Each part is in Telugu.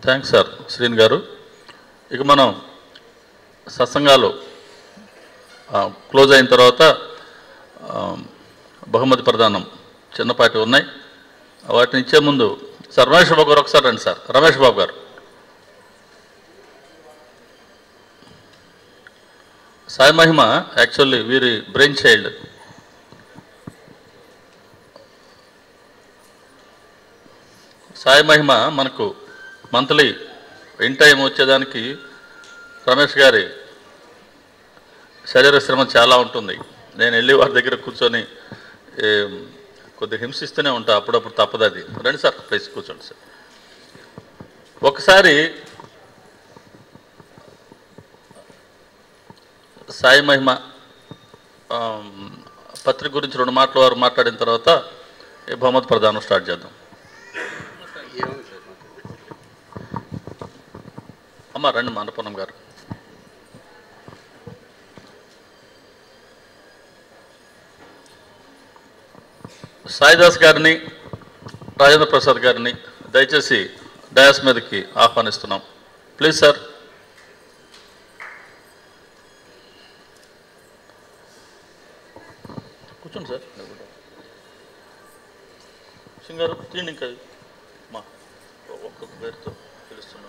థ్యాంక్స్ సార్ శ్రీని గారు. ఇక మనం సత్సంగాలు క్లోజ్ అయిన తర్వాత బహుమతి ప్రదానం చిన్నపాటి ఉన్నాయి. వాటిని ఇచ్చే ముందు సార్ రమేష్ బాబు గారు ఒకసారి రండి. సార్ రమేష్ బాబు గారు. సాయి మహిమ యాక్చువల్లీ వీరి బ్రెయిన్ చైల్డ్. సాయి మహిమ మనకు మంత్లీ ఇన్ టైం వచ్చేదానికి రమేష్ గారి శరీర శ్రమ చాలా ఉంటుంది. నేను వెళ్ళి వారి దగ్గర కూర్చొని కొద్దిగా హింసిస్తూనే ఉంటా, అప్పుడప్పుడు తప్పదు. అది రండి సార్, ప్లీజ్ కూర్చోండి సార్. ఒకసారి సాయి మహిమ పత్రిక గురించి 2 మాటలు వారు మాట్లాడిన తర్వాత ఈ బహుమతి ప్రదానం స్టార్ట్ చేద్దాం. అమ్మ రండి అన్నపూర్ణం గారు. సాయిదాస్ గారిని, రాజేంద్ర ప్రసాద్ గారిని దయచేసి డయాస్ మీదకి ఆహ్వానిస్తున్నాం. Please sir. కూర్చోండి సార్. సింగారు తీయండి. ఇంకా మా ఒక్కొక్క పేరుతో పిలుస్తున్నాను.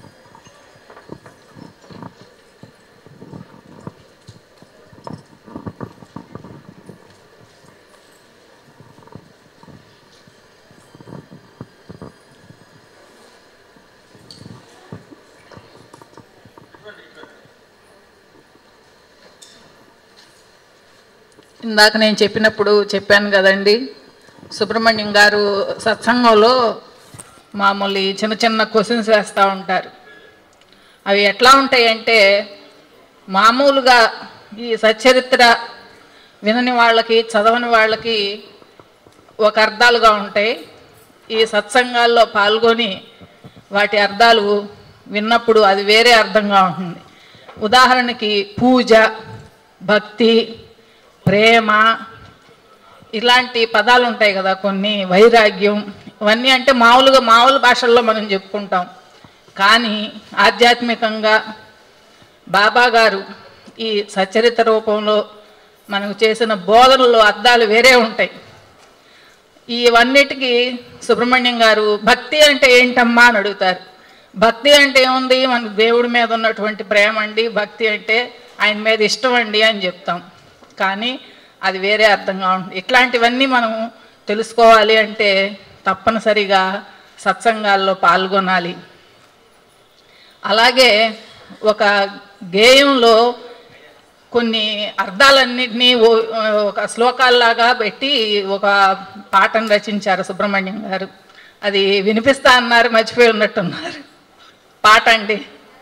ఇందాక నేను చెప్పాను కదండి, సుబ్రహ్మణ్యం గారు సత్సంగంలో మామూలు చిన్న చిన్న క్వశ్చన్స్ వేస్తూ ఉంటారు. అవి ఎట్లా ఉంటాయంటే, మామూలుగా ఈ సచ్చరిత్ర వినని వాళ్ళకి, చదవని వాళ్ళకి ఒక అర్థాలుగా ఉంటాయి. ఈ సత్సంగాల్లో పాల్గొని వాటి అర్థాలు విన్నప్పుడు అది వేరే అర్థంగా ఉంటుంది. ఉదాహరణకి పూజ, భక్తి, ప్రేమ ఇలాంటి పదాలు ఉంటాయి కదా కొన్ని, వైరాగ్యం, ఇవన్నీ అంటే మామూలు భాషల్లో మనం చెప్పుకుంటాం. కానీ ఆధ్యాత్మికంగా బాబా గారు ఈ సచ్చరిత్ర రూపంలో మనకు చేసిన బోధనలో అర్థాలు వేరే ఉంటాయి. ఇవన్నిటికీ సుబ్రహ్మణ్యం గారు భక్తి అంటే ఏంటమ్మా అని అడుగుతారు. భక్తి అంటే ఏముంది, మనకు దేవుడి మీద ఉన్నటువంటి ప్రేమ అండి, భక్తి అంటే ఆయన మీద ఇష్టం అండి అని చెప్తాం. కానీ అది వేరే అర్థంగా ఉంటుంది. ఇట్లాంటివన్నీ మనం తెలుసుకోవాలి అంటే తప్పనిసరిగా సత్సంగాల్లో పాల్గొనాలి. అలాగే ఒక గేయంలో కొన్ని అర్థాలన్నింటినీ ఒక శ్లోకాల్లాగా పెట్టి ఒక పాటను రచించారు సుబ్రహ్మణ్యం గారు. అది వినిపిస్తా అన్నారు, మర్చిపోయి ఉన్నట్టున్నారు. పాట అండి.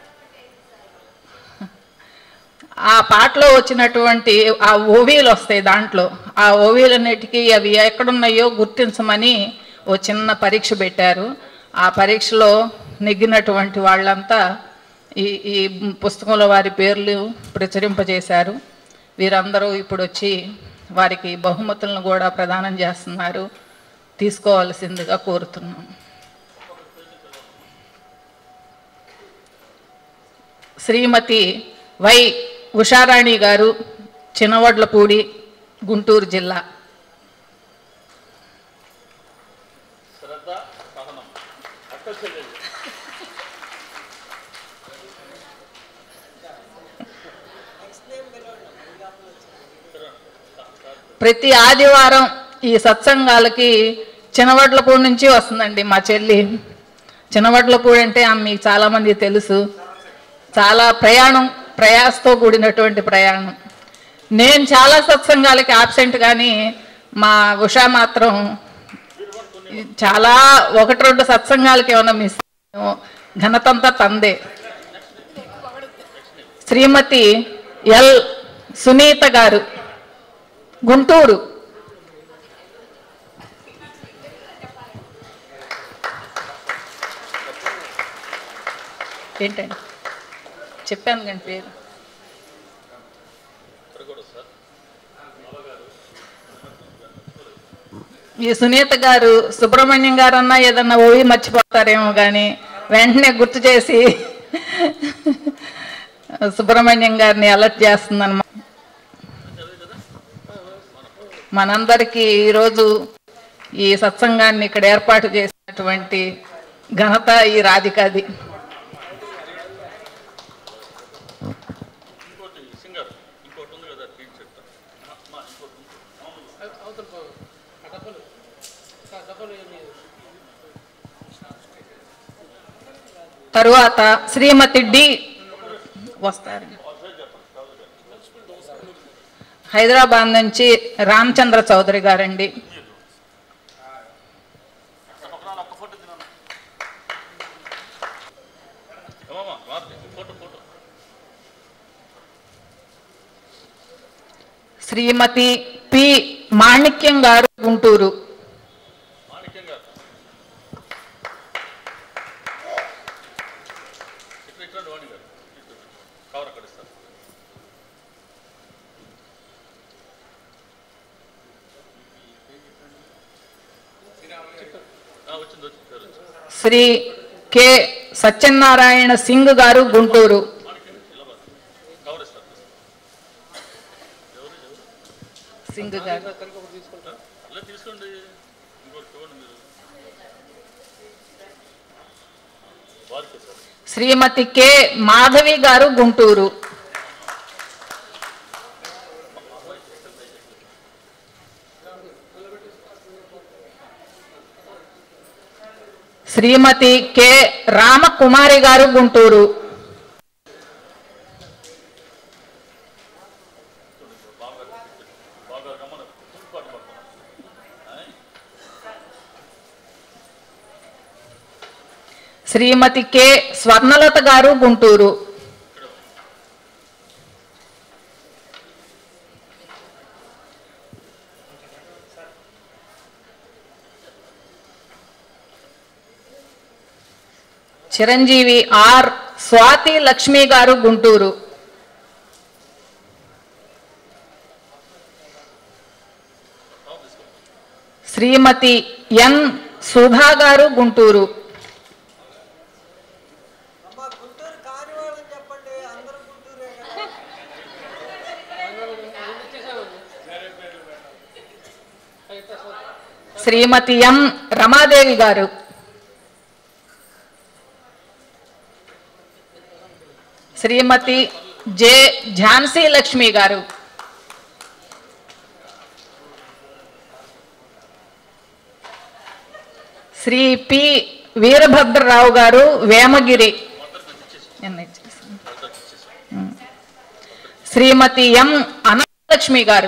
ఆ పాటలో వచ్చినటువంటి ఆ ఓవీలు వస్తాయి దాంట్లో. ఆ ఓవీలన్నిటికీ అవి ఎక్కడున్నాయో గుర్తించమని ఓ చిన్న పరీక్ష పెట్టారు. ఆ పరీక్షలో నెగ్గినటువంటి వాళ్ళంతా ఈ పుస్తకంలో వారి పేర్లు ప్రచురింపజేశారు. వీరందరూ ఇప్పుడు వచ్చి వారికి బహుమతులను కూడా ప్రదానం చేస్తున్నారు. తీసుకోవాల్సిందిగా కోరుతున్నాం. శ్రీమతి వై ఉషారాణి గారు, చినవడ్లపూడి, గుంటూరు జిల్లా. ప్రతి ఆదివారం ఈ సత్సంగాలకి చినవడ్లపూడి నుంచి వస్తుందండి మా చెల్లి. చినవడ్లపూడి అంటే మీకు చాలామంది తెలుసు. చాలా ప్రయాసతో కూడినటువంటి ప్రయాణం. నేను చాలా సత్సంగాలకి ఆబ్సెంట్, కానీ మా ఉషా మాత్రం చాలా 1-2 సత్సంగాలకి ఏమైనా మిస్ ఘనతంతా తందే. శ్రీమతి ఎల్ సునీత గారు, గుంటూరు. ఏంటండి చెప్పాను కానీ పేరు. ఈ సునీత గారు సుబ్రహ్మణ్యం గారు అన్నా ఏదన్నా ఓవి మర్చిపోతారేమో కానీ వెంటనే గుర్తు చేసి సుబ్రహ్మణ్యం గారిని అలర్ట్ చేస్తుందన్నమాట. మనందరికీ ఈరోజు ఈ సత్సంగాన్ని ఇక్కడ ఏర్పాటు చేసినటువంటి ఘనత ఈ రాధికది. తరువాత శ్రీమతి డి వస్తారు. హైదరాబాద్ నుంచి రామచంద్ర చౌదరి గారండి. శ్రీమతి పి మాణిక్యం గారు గుంటూరు. శ్రీ కె సత్యనారాయణ సింగ్ గారు గుంటూరు. సింగ్ గారు. శ్రీమతి కె మాధవి గారు గుంటూరు. శ్రీమతి కె రామకుమారి గారు గుంటూరు. శ్రీమతి కె స్వర్ణలత గారు గుంటూరు. చిరంజీవి ఆర్ స్వాతి లక్ష్మి గారు గుంటూరు. శ్రీమతి ఎన్ సుధా గారు గుంటూరు. శ్రీమతి ఎం రమాదేవి గారు. శ్రీమతి జె ఝాన్సీ లక్ష్మి గారు. శ్రీ పి వీరభద్రరావు గారు వేమగిరి. శ్రీమతి ఎం అనంతలక్ష్మి గారు.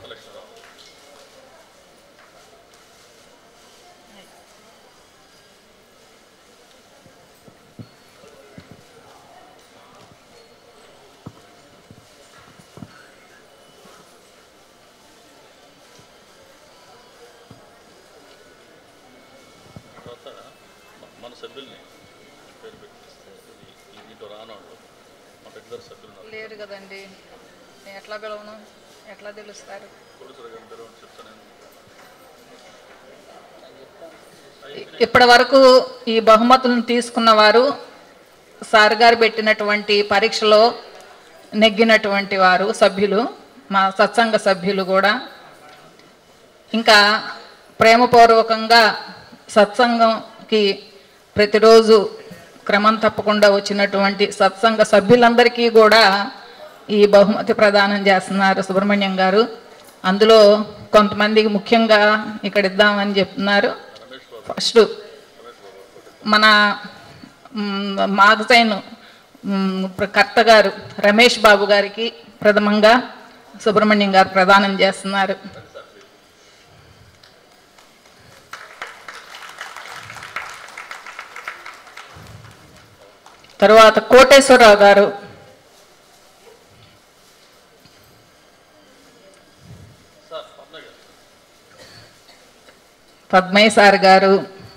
లేరు కదండి, ఎట్లా పిలవను, ఎట్లా తెలుస్తారు? ఇప్పటి వరకు ఈ బహుమతులను తీసుకున్న వారు సార్ గారు పెట్టినటువంటి పరీక్షలో నెగ్గినటువంటి వారు సభ్యులు, మా సత్సంగ సభ్యులు కూడా. ఇంకా ప్రేమపూర్వకంగా సత్సంగంకి ప్రతిరోజు క్రమం తప్పకుండా వచ్చినటువంటి సత్సంగ సభ్యులందరికీ కూడా ఈ బహుమతి ప్రదానం చేస్తున్నారు సుబ్రహ్మణ్యం గారు. అందులో కొంతమందికి ముఖ్యంగా ఇక్కడ ఇద్దామని చెప్తున్నారు. ఫస్ట్ మన మాగజైన్ కర్త గారు రమేష్ బాబు గారికి ప్రథమంగా సుబ్రహ్మణ్యం గారు ప్రదానం చేస్తున్నారు. తరువాత కోటేశ్వరరావు గారు, పద్మయ్య సార్ గారు,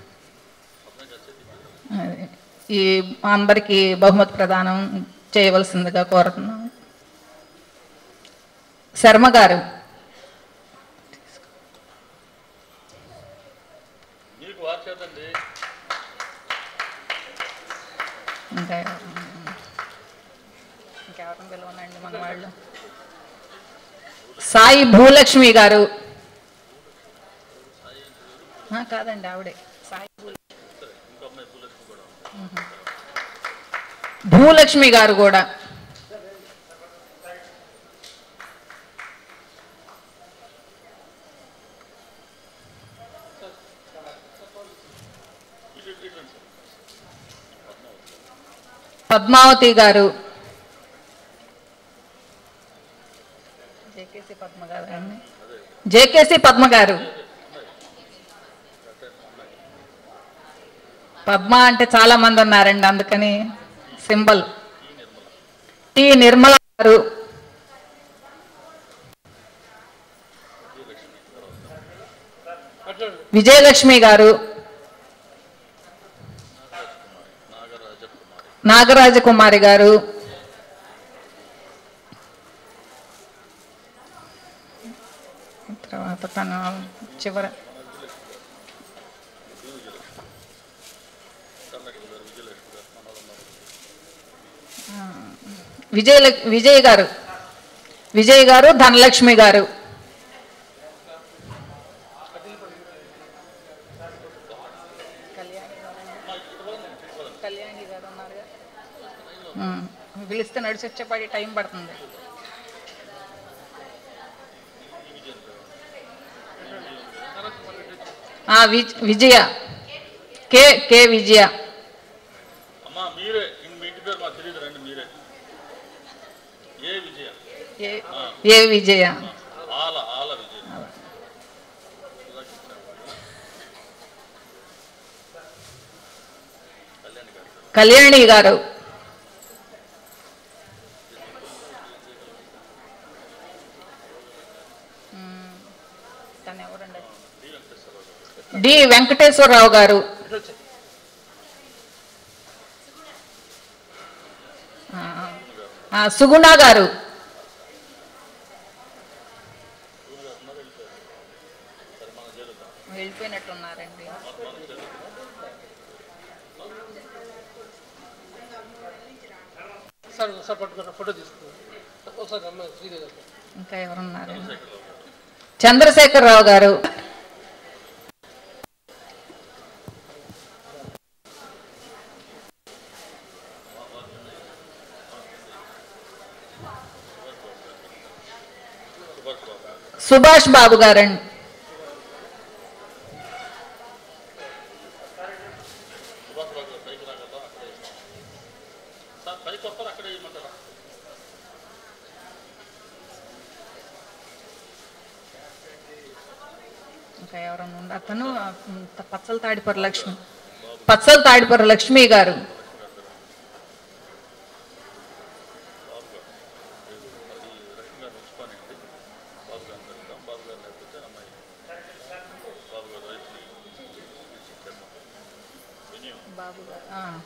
ఈ అందరికీ బహుమతి ప్రదానం చేయవలసిందిగా కోరుతున్నాం. శర్మ గారు, వాళ్ళు. సాయి భూలక్ష్మి గారు. కాదండి ఆవిడే సాయి భూలక్ష్మి గారు కూడా. పద్మావతి గారు. జేకేసి పద్మ గారు. పద్మ అంటే చాలా మంది ఉన్నారండి, అందుకని సింబల్. టి నిర్మల గారు. విజయలక్ష్మి గారు. నాగరాజకుమారి గారు. తర్వాత తను చివర విజయ్ గారు. ధనలక్ష్మి గారు. పిలిస్తే నడిచి వచ్చేపాటి టైం పడుతుంది. విజయ కే విజయ. ఏ విజయ. కళ్యాణి గారు. డి వెంకటేశ్వరరావు గారు. సుగుణ గారు. వెళ్ళిపోయినట్టున్నారండి. ఇంకా ఎవరున్నారు? చంద్రశేఖరరావు గారు. సుభాష్ బాబు గారండి. ఇంకా ఎవరన్నా ఉండ అతను పచ్చల తాడిపర్ర లక్ష్మి గారు. బాబు గారు.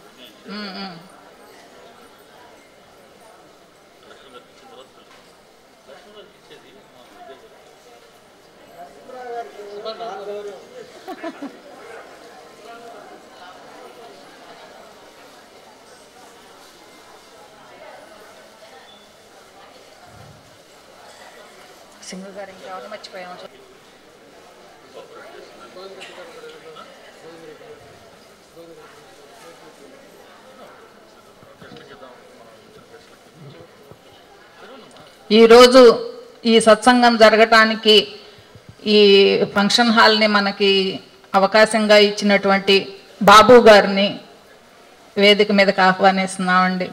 సింగు గారు. ఇంకెవరు మర్చిపోయాము? ఈరోజు ఈ సత్సంగం జరగటానికి ఈ ఫంక్షన్ హాల్ని మనకి అవకాశంగా ఇచ్చినటువంటి బాబు గారిని వేదిక మీదకి ఆహ్వానిస్తున్నామండి.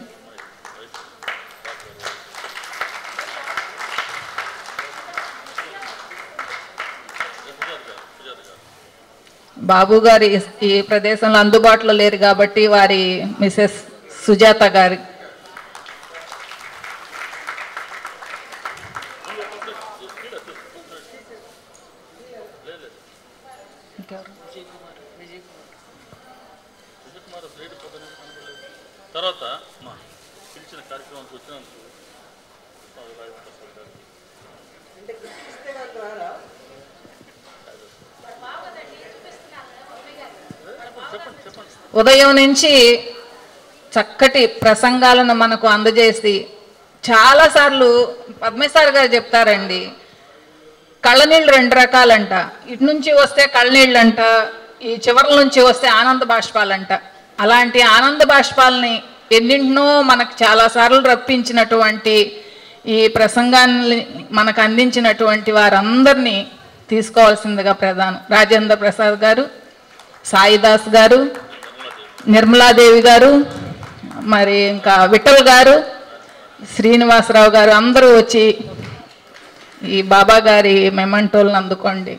బాబు గారు ఈ ప్రదేశంలో అందుబాటులో లేరు కాబట్టి వారి మిసెస్ సుజాత గారి. తర్వాత పిలిచిన కార్యక్రమానికి వచ్చినందుకు ఉదయం నుంచి చక్కటి ప్రసంగాలను మనకు అందజేసి చాలాసార్లు పద్మేశ్వర్ గారు చెప్తారండి, కళ్ళనీళ్ళు 2 రకాలంట. ఇటు నుంచి వస్తే కళ్ళనీళ్ళు అంట, ఈ చివరి నుంచి వస్తే ఆనంద బాష్పాలంట. అలాంటి ఆనంద బాష్పాలని ఎన్నింటినో మనకు చాలాసార్లు రప్పించినటువంటి ఈ ప్రసంగాన్ని మనకు అందించినటువంటి వారందరినీ తీసుకోవాల్సిందిగా రాజేంద్ర ప్రసాద్ గారు, సాయిదాస్ గారు, నిర్మలాదేవి గారు, మరి ఇంకా విఠల్ గారు, శ్రీనివాసరావు గారు అందరూ వచ్చి ఈ బాబా గారి మెమంటోలను అందుకోండి.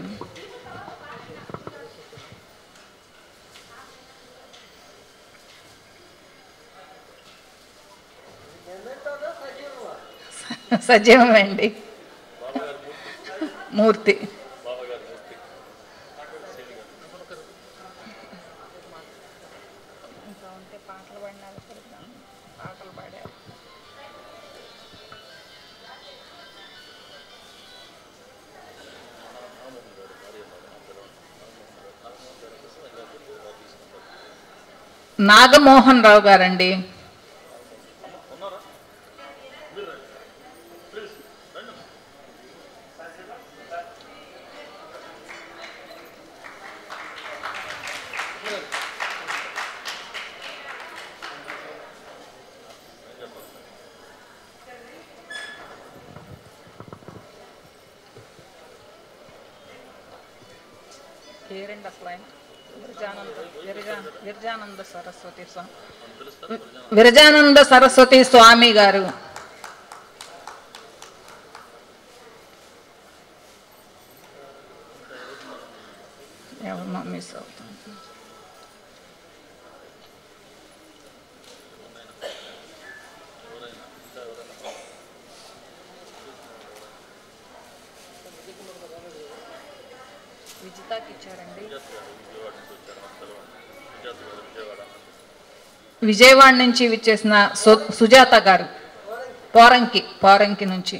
సజీవమండి, మూర్తి. నాగమోహన్ రావు గారండి. విరజానంద సరస్వతి స్వామి గారు. ఎవరినో మిస్ అవుతుంది. విజితాకి ఇచ్చారండి. విజయవాడ నుంచి విచ్చేసిన సుజాత గారు, పోరంకి నుంచి.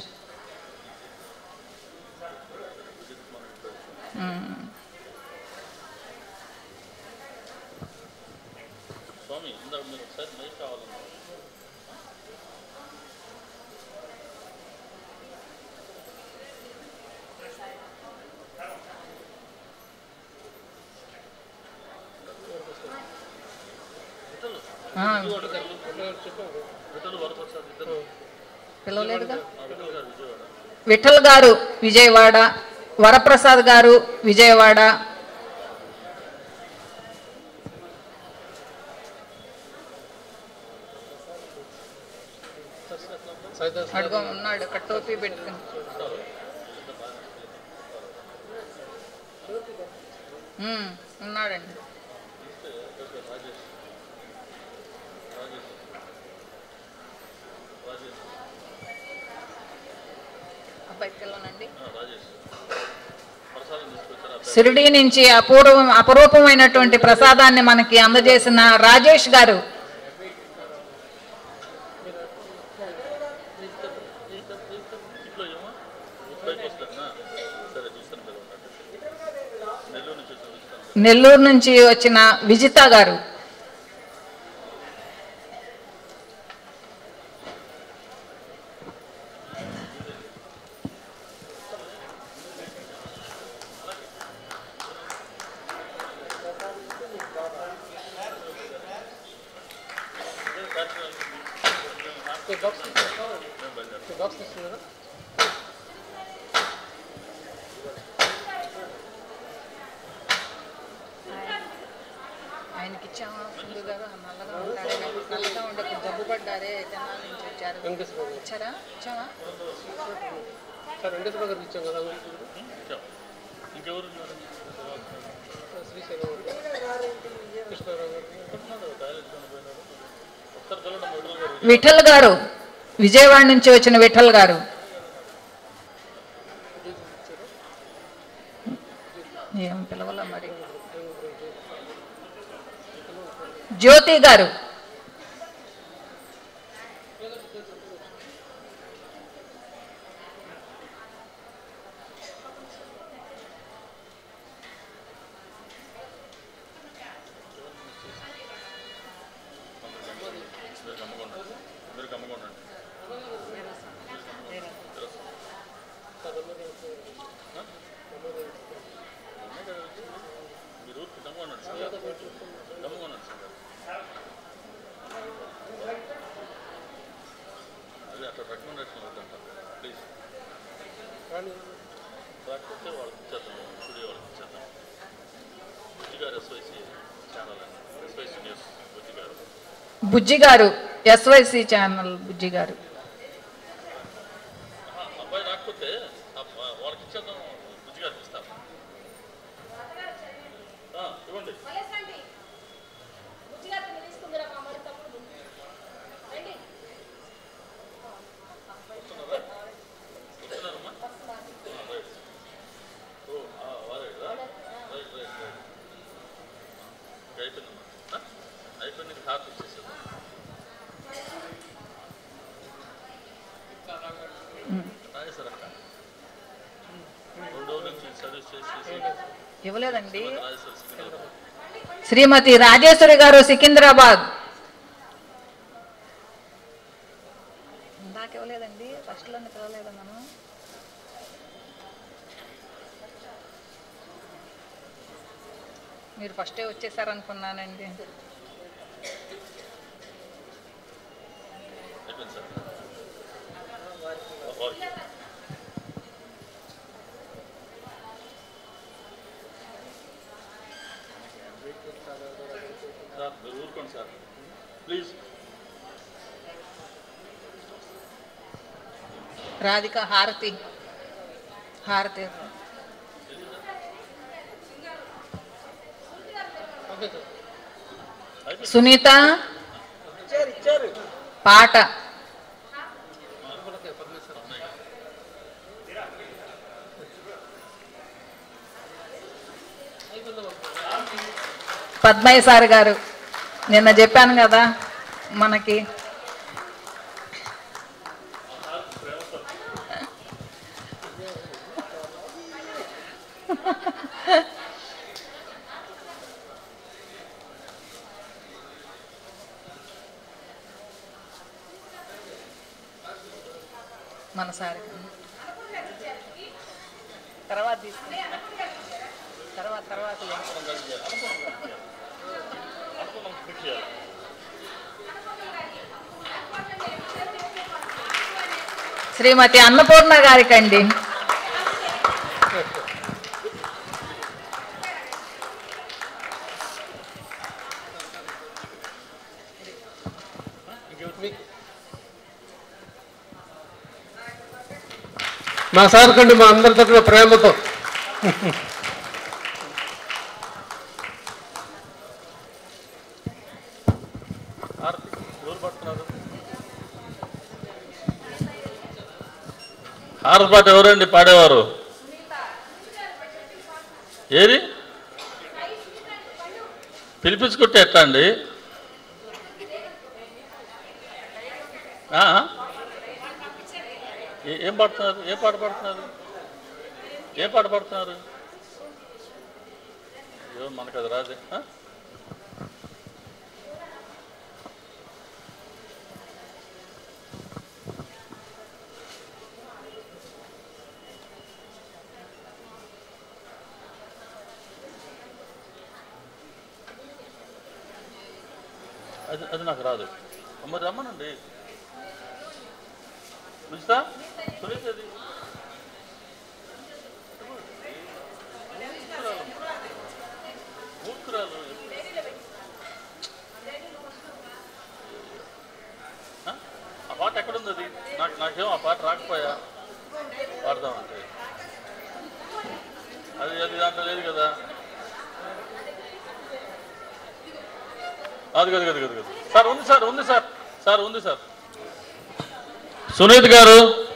పిలవలేదుగా. విఠల్ గారు విజయవాడ, వరప్రసాద్ గారు విజయవాడ, అడుగు ఉన్నాడు అక్కడ టోపీ పెట్టుకుని. ఉన్నాడండి. షిరిడీ నుంచి అపరూపమైనటువంటి ప్రసాదాన్ని మనకి అందజేసిన రాజేష్ గారు. నెల్లూరు నుంచి వచ్చిన విజిత గారు. ఆయనకి ఇచ్చామా ఫుల్ గారు నల్లగా ఉంటారే, నల్లగా ఉండే జబ్బు పడ్డారే, జనాల నుంచి వచ్చారు. ఇచ్చారా? ఇచ్చామా? ఇచ్చాం కదా. విఠల్ గారు, విజయవాడ నుంచి వచ్చిన విఠల్ గారు. ఏం పిలవాల మరి. జ్యోతి గారు. మీరు దమ్ముకున్నాడు సార్, దమ్ముకున్నాడు సార్. అది అట్లా రికమెండేషన్ అవుతుంట ప్లీజ్ రాకపోతే వాళ్ళకి ఇచ్చేద్దాం, స్టూడియో వాళ్ళకి ఇచ్చేద్దాం. బుజ్జి గారు ఎస్వైసీ ఛానల్ అండి, ఎస్వైసీ న్యూస్ బుజ్జి గారు. బుజ్జి గారు ఎస్వైసీ ఛానల్ బుజ్జి గారు. అబ్బాయి రాకపోతే వాళ్ళకి ఇచ్చేద్దాం, బుజ్జి గారికి ఇస్తాం. ఇవ్వండి. అయిపోయింది, హార్ట్ ఇచ్చేసారు. రాజేశ్వర అక్క 2 రోజుల నుంచి సర్వీస్ చేసి ఇవ్వలేదండి. రాజేశ్వర సికింద్రాబాద్. శ్రీమతి రాజేశ్వరి గారు సికింద్రాబాద్. ఇందాక ఇవ్వలేదండి, ఫస్ట్లోనే ఇవ్వలేదు మనం. మీరు ఫస్టే వచ్చేసారనుకున్నానండి. సార్ మీరు ఊరుకోండి సార్ ప్లీజ్. రాధిక హారతి, హారతి. సునీత పాట. పద్మయ్య సార్ గారు, నిన్న చెప్పాను కదా మనకి మన సార్ తర్వాత తీసుకుని తర్వాత శ్రీమతి అన్నపూర్ణ గారికండి. మా సార్ కండి మా అందరి తరఫున ప్రేమతో హారపాట ఎవరండి పాడేవారు? ఏది పిలిపించుకుంటే ఎట్లా అండి? ఏం పాడుతున్నారు? ఏ పాట పాడుతున్నారు? ఏ పాట పాడుతున్నారు? మనకు అది రాదే. అది నాకు రాదు. మరి రమ్మనండి. చూస్తా సురేష్ మూర్ఖురాలు ఆ పాట ఎక్కడుంది? అది నాకేమో ఆ పాట రాకపోయా పాడదామంటే. అది దాంట్లో లేదు కదా. అది సార్ ఉంది సార్. సునీత్ గారు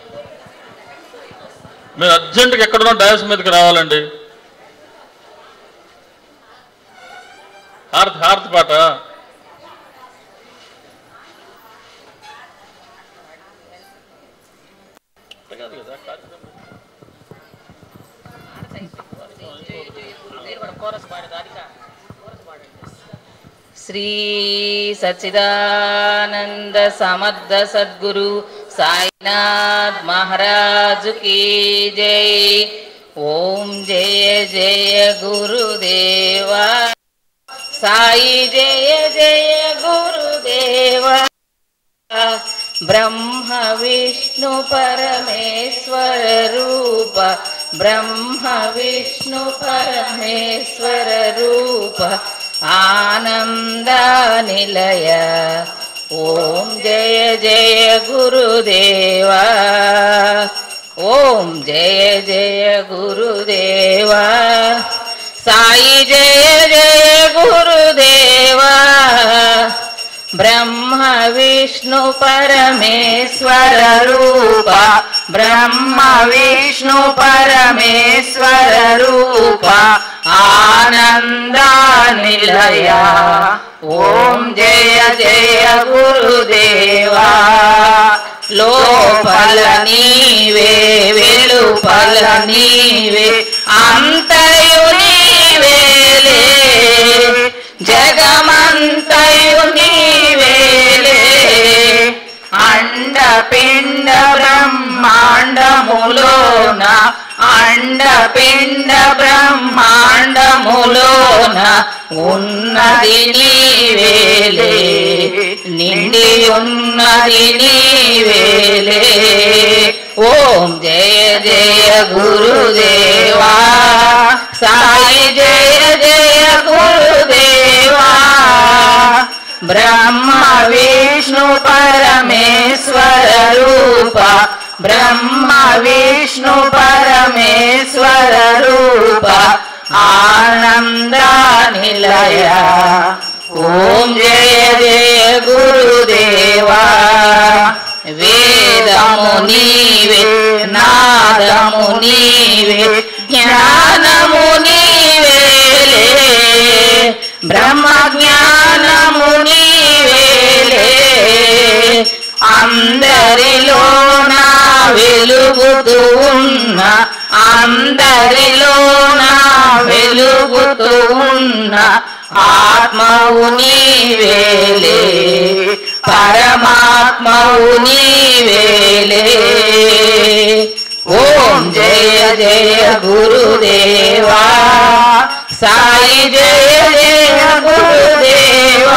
మీరు అర్జెంటుగా ఎక్కడున్నా డయాస్ మీదకి రావాలండి. హారతి పాట. కాదు కదా శ్రీ సచ్చిదానంద సమర్థ సద్గురు సాయినాథ్ మహారాజు की जय। ఓం జయ జయ గురుదేవా సాయి జయ జయ గురుదేవా బ్రహ్మ విష్ణు పరమేశ్వర రూప బ్రహ్మ విష్ణు పరమేశ్వర రూప ఆనంద నిలయ ఓం జయ జయ గురుదేవా ఓం జయ జయ గురుదేవా సాయి జయ జయ గురుదేవా బ్రహ్మ విష్ణు పరమేశ్వర రూప బ్రహ్మ విష్ణు పరమేశ్వర రూప ఆనంద నిలయ ఓం జయ జయ గురుదేవా లోపల నీవే వెలుపల నీవే అంతయు నీవేలే జగమంతయు నీవేలే అండ పిండ బ్రహ్మాండములోన అండ పిండ బ్రహ్మాండములోన ఉన్నది నీవేలే నిండి ఉన్నది నీవేలే ఓం జయ జయ గురుదేవా సాయి జయ జయ గురుదేవా బ్రహ్మ విష్ణు పరమేశ్వర రూప బ్రహ్మ విష్ణు పరమేశ్వర రూప ఆనంద నిలయ ఓం జయ జయ గురుదేవా వేదము నీవే నాదము నీవే జ్ఞానము నీవేలే బ్రహ్మ జ్ఞానము నీవేలే అందరిలో నా వెలుగుతూ ఉన్న అందరిలో నా వెలుగుతూ ఉన్న ఆత్మవు నీవేలే పరమాత్మవు నీవేలే ఓం జయ జయ గురుదేవా సాయి జయ జయ గురుదేవా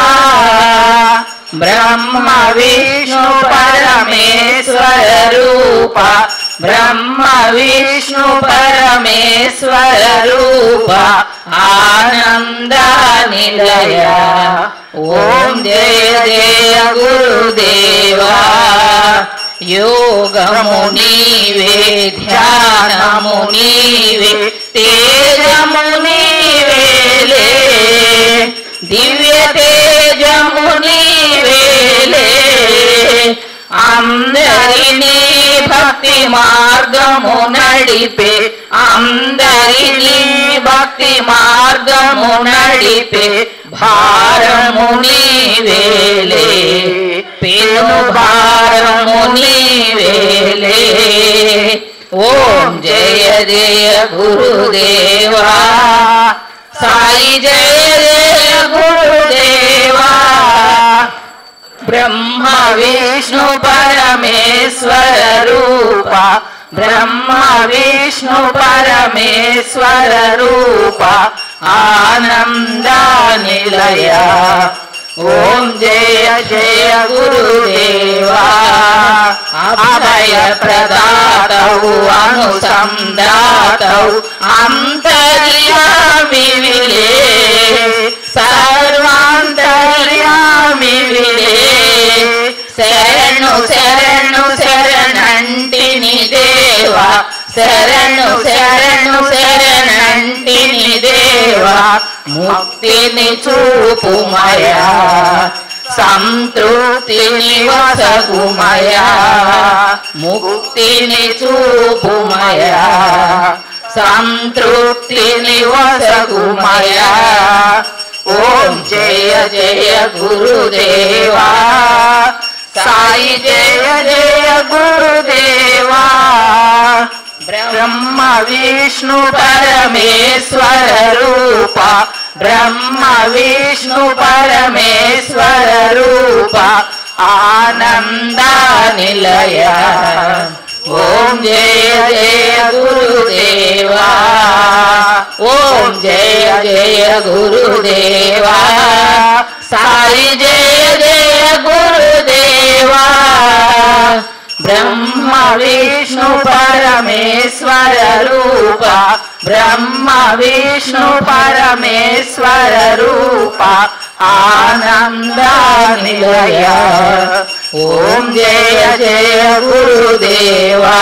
బ్రహ్మ విష్ణు పరమేశ్వర రూప బ్రహ్మ విష్ణు పరమేశ్వర రూప ఆనంద నిలయ ఓం జయ జయ గురుదేవా యోగము నీవే ధ్యానము నీవే తేజము నీవేలే దివ్య తేజము నీవేలే అందరినీ భక్తి మార్గము నడిపే అందరినీ భక్తి మార్గము నడిపే భారము నీవేలే పెను భారము నీవేలే ఓం జయ జయ గురుదేవా సాయి జయ జయ గురుదేవా బ్రహ్మ విష్ణు పరమేశ్వర రూప బ్రహ్మ విష్ణు పరమేశ్వర రూప ఆనంద నిలయ ఓం జయ జయ గురుదేవా అభయ ప్రదాతవు అనుసంధాతవు అంతర్యామివిలే సర్వాంతర్యామివిలే శరణు శరణు శరణంటిని దేవా శరణు శరణు శరణంటిని దేవా ముక్తిని చూపుమయా సంతృప్తిని వసగుమయా ముక్తిని చూపుమయా సంతృప్తిని వసగుమయా ఓం జయ జయ గురుదేవా సాయి జయ జయ గురుదేవా బ్రహ్మ విష్ణు పరమేశ్వర రూప బ్రహ్మ విష్ణు పరమేశ్వర రూప ఆనంద నిలయ ఓం జయ జయ గురుదేవా ఓం జయ జయ గురుదేవా సాయి జయ జయ గురుదేవా బ్రహ్మ విష్ణు పరమేశ్వర రూప బ్రహ్మ విష్ణు పరమేశ్వర రూప ఆనంద నిలయ ఓం జయ జయ గురుదేవా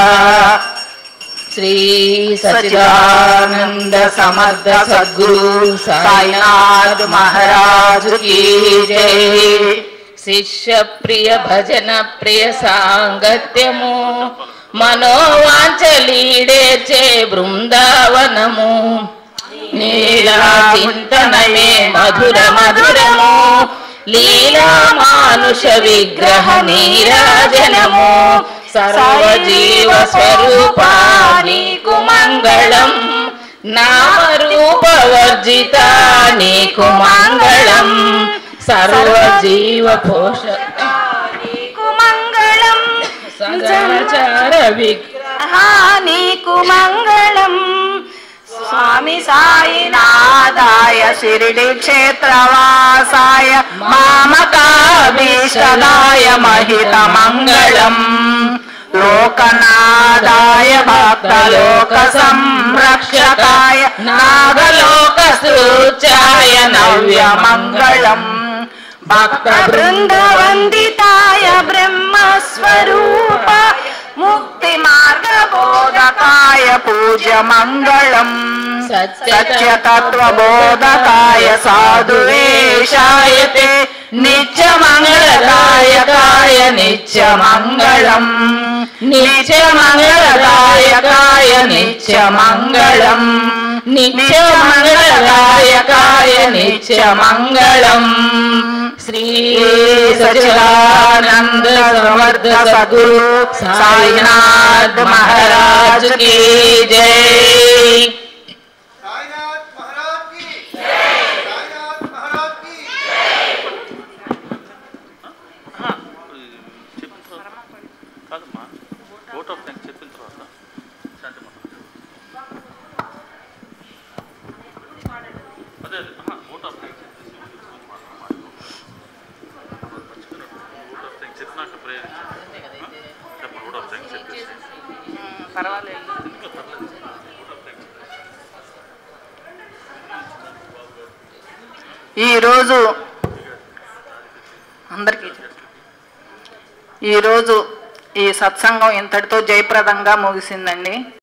శ్రీ సచ్చిదానంద సమర్థ సద్గురు సాయినాథ్ మహారాజ్ की జై శిష్య ప్రియ భజన ప్రియ సాంగత్యము మనోవాంఛలీడేచే బృందావనము నీలా చింతనమే మధుర మధురము లీలా మానుష విగ్రహ నీరాజనము సర్వజీవ స్వరూపా నీకు మంగళం నామరూప వర్జిత నీకు మంగళం సర్వజీవ పోష నీకు మంగళం సదాచార విగ్రహ నీకు మంగళం స్వామి సాయినాథాయ షిరిడి క్షేత్రవాసాయ మామకాభీష్టదాయ మహిత మంగళం లోకనాథాయ భక్తలోక సంరక్షకాయ నాగలోక సూచాయ నవ్య మంగళం భక్త బృందవందితాయ బ్రహ్మస్వరూప ముక్తి మార్గ బోధకాయ పూజ మంగళం సత్యతత్వ బోధకాయ సాధువేషాయ తే నిత్య మంగళదాయకాయ నిత్య మంగళం నిత్య మంగళదాయకాయ నిత్య మంగళం నిత్య మంగళదాయకాయ నిత్య మంగళం శ్రీ సచ్చిదానంద సమర్థ సద్గురు సాయినాథ్ మహారాజ్ की జై साईनाथ महाराज की जय साईनाथ महाराज की కాదమ్మా ఓట్ ఆఫ్ థ్యాంక్స్ చెప్పిన తర్వాత శాంతి అదే vote of thanks vote of thanks చెప్పినాక ప్రేయర్ చెప్పండి ఓట్ ఆఫ్ థ్యాంక్స్ చెప్పేసి పర్వాలేదు ఈరోజు అందరికీ ఈరోజు ఈ సత్సంగం ఇంతటితో జయప్రదంగా ముగిసిందండి.